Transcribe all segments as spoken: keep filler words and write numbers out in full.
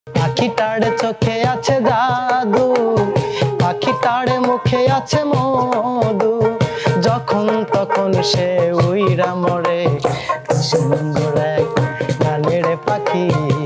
পাখিটার চোখে আছে জাদু, পাখিটার মুখে আছে মধু, যখন তখন সে উইরা মরে, সুন্দর এক গানের পাখি।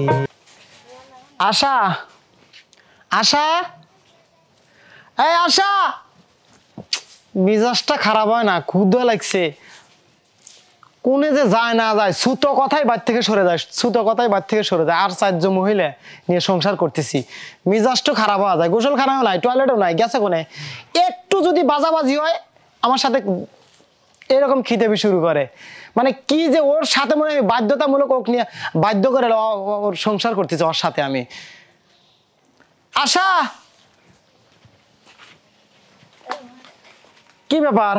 আশা, আশা, এই আশা, মিজাজটা খারাপ হয় না? ক্ষুধা লাগছে। কোনে যে যায় না যায়, ছুতো কথাই বাড়ি থেকে সরে যায়, ছুতো কথাই বাড়ি থেকে সরে যায়। আর চারজন মহিলা নিয়ে সংসার করতেছি, মিজাজটা খারাপ হওয়া যায়। গোসলখানাও নাই, টয়লেটও নাই, গেছে কোনে। একটু যদি বাজাবাজি হয় আমার সাথে এরকম খিদেবি শুরু করে। মানে কি যে ওর সাথে মনে হয় বাধ্যতামূলক ওক নিয়ে বাধ্য করে ওর সংসার করতেছে ওর সাথে আমি। আশা, কি ব্যাপার?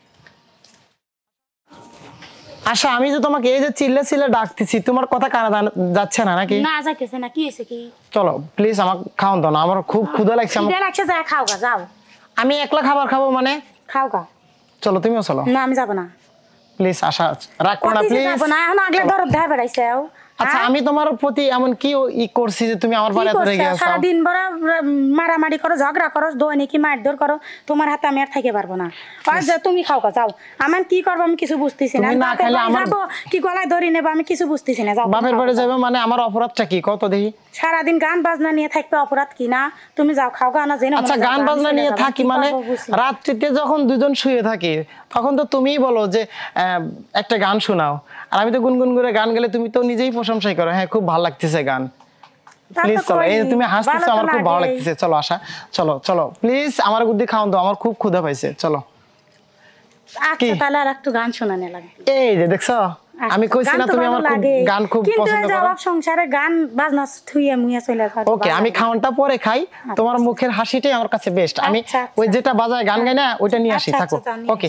আশা, আমি যে তোমাকে এই যে চিল্লে চিল্লে ডাকতেছি, তোমার কথা কানা যাচ্ছে না নাকি? না যাইতেছে না। কি হইছে কি? চলো প্লিজ আমাকে খাওয়ান দাও না, আমার খুব ক্ষুধা লাগছে। ক্ষুধা লাগছে, যা খাও গা, যাও। আমি একলা খাবার খাবো মানে? খাও গা। চলো তুমিও চলো। না আমি যাব না। প্লিজ আশা, রাগ করো না প্লিজ। যাব না, এখন আগলে দরদ ধরে বেড়াইছাও। আচ্ছা আমি তোমার প্রতি এমন কি ই করছি যে তুমি আমার বাড়িতে রেগে গেছো? সারা দিন বড় মারামারি করো, ঝগড়া করো, দৈনিকই মারধর করো, তোমার হাতে আমি আর থাকতে পারবো না। আর যে তুমি খাও গা, যাও। আমার কি করব আমি কিছু বুঝতেছি না। না খাইলে আমার কি গলায় ধরে নেব আমি কিছু বুঝতেছি না। যাও। বাপের বাড়ি যাবে মানে আমার অপরাধটা কি কত দেখি? সারা দিন গান বাজনা নিয়ে থাকবে, অপরাধ কি না? তুমি যাও, খাও গা না জেনে। আচ্ছা গান বাজনা নিয়ে থাকি মানে রাত্রিতে যখন দুজন শুয়ে থাকি তখন তো তুমিই বলো যে একটা গান শোনাও, আর আমি তো গুনগুন করে গান গেলে তুমি তো নিজেই প্রশংসাই করো, হ্যাঁ খুব ভালো লাগতেছে গান। প্লিজ চলো, এই তুমি হাসতেছো, আমার খুব ভালো লাগতেছে। চলো আশা, চলো চলো প্লিজ, আমার বুদ্ধি খাওয়ান দাও, আমার খুব ক্ষুধা পাইছে। চলো। আচ্ছা তাহলে আর একটু গান শোনানো লাগবে। এই যে দেখছো, আমি কইছি না তুমি আমার গান খুব পছন্দ করো। কিন্তু সংসারে গান বাজনা থুইয়া মুইয়া চলে যায়। ওকে আমি খাওয়ানটা পরে খাই, তোমার মুখের হাসিটাই আমার কাছে বেস্ট। আমি ওই যেটা বাজায় গান গাই না ওইটা নিয়ে আসি, থাকো। ওকে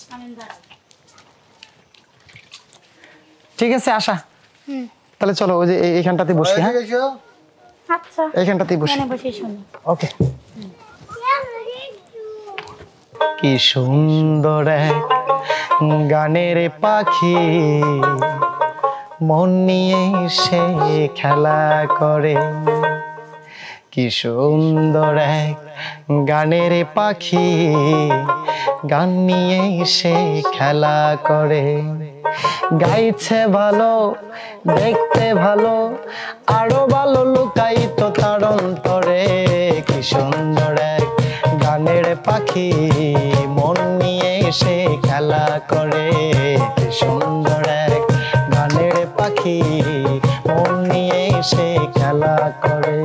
ঠিক আছে আশা, তাহলে চলো ওই যে এইখানটাতে বসি। হ্যাঁ আচ্ছা এইখানটাতেই বসি। ওকে। কি সুন্দর এক গানের পাখি, মন নিয়ে সে খেলা করে। কি সুন্দর এক গানের পাখি, গান নিয়ে সে খেলা করে। গাইছে ভালো, দেখতে ভালো, আরো ভালো লুকায়িত তার অন্তরে। কি সুন্দর এক গানের পাখি, মন নিয়ে সে খেলা করে। কি সুন্দর এক গানের পাখি, মন নিয়ে সে খেলা করে।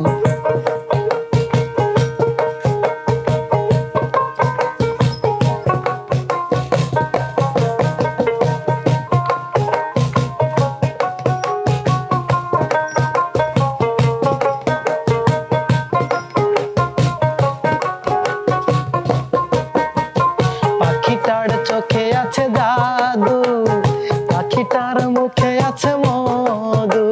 পাখিটার চোখে আছে জাদু, পাখিটার মুখে আছে মধু,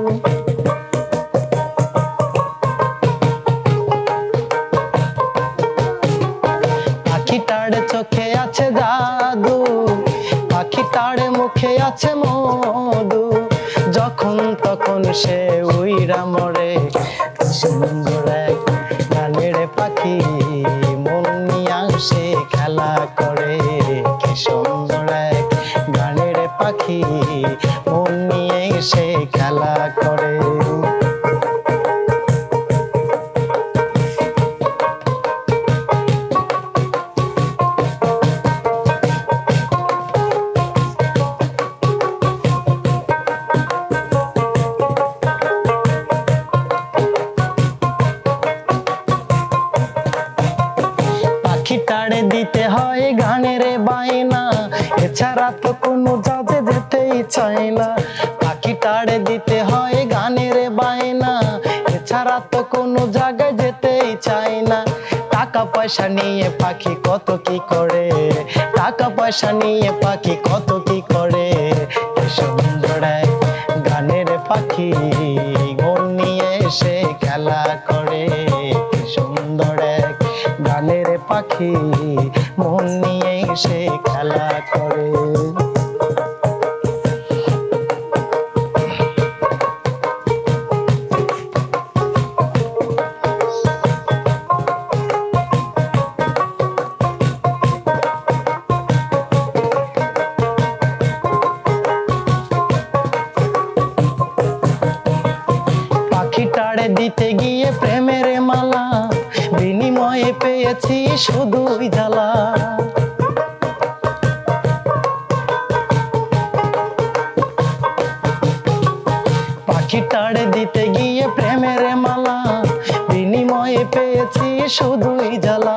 পাখিটার চোখে আছে জাদু, পাখিটার মুখে আছে মধু, যখন তখন সে উইরা মরে। সুন্দর এক গানের পাখি, মন নিয়ে সে খেলা করে। কি সুন্দর এক গানের পাখি, মন নিয়ে সে খেলা করে। পাখিটারে দিতে হয় গানের বায়না, এছাড়া তো কোনো জাজে যেতেই চায় না। পাখিটারে দিতে হয় গানের বায়না, এছাড়া তো কোনো জায়গায় যেতেই চায় না। টাকা পয়সা নিয়ে পাখি কত কি করে, টাকা পয়সা নিয়ে পাখি কত কি করে। কি সুন্দর এক গানের পাখি, মন নিয়ে সে খেলা করে। কি সুন্দর এক গানের পাখি, মন নিয়ে সে খেলা করে। দিতে গিয়ে প্রেমের মালা বিনিময়ে পেয়েছি শুধুই জ্বালা পাখিটারে দিতে গিয়ে প্রেমের মালা বিনিময়ে পেয়েছি শুধুই জ্বালা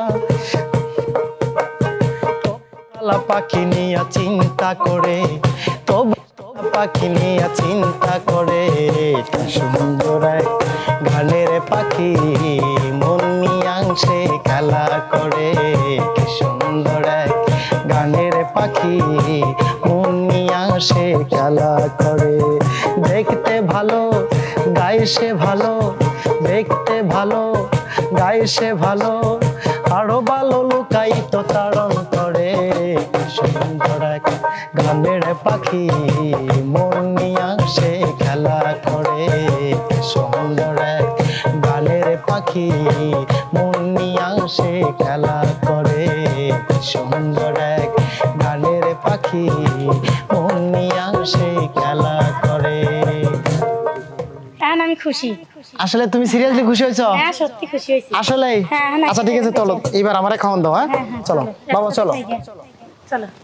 পাখি নিয়ে চিন্তা করে তবু পাখি নিয়ে চিন্তা করে সুন্দর এক গানের পাখি মন নিয়াংশে খেলা করে কি সুন্দর এক গানের পাখি মন নিয়াংশে খেলা করে দেখতে ভালো গায়ে সে ভালো দেখতে ভালো গায়ে সে ভালো আরো ভালো লুকাই তো তাড়ন করে সুন্দর এক গানের পাখি মন নিয়াংশে খেলা করে সুন্দর এক গানের পাখি মন নিয়াংশে খেলা করে সুন্দর এক গানের পাখি মন নিয়াংশে খেলা করে আমি খুশি আসলে তুমি সিরিয়াসলি খুশি হয়েছো হ্যাঁ সত্যি খুশি হয়েছি আসলে আচ্ছা ঠিক আছে চলো এবার আমারে খাওয়ান দাও হ্যাঁ চলো বাবা চলো চলো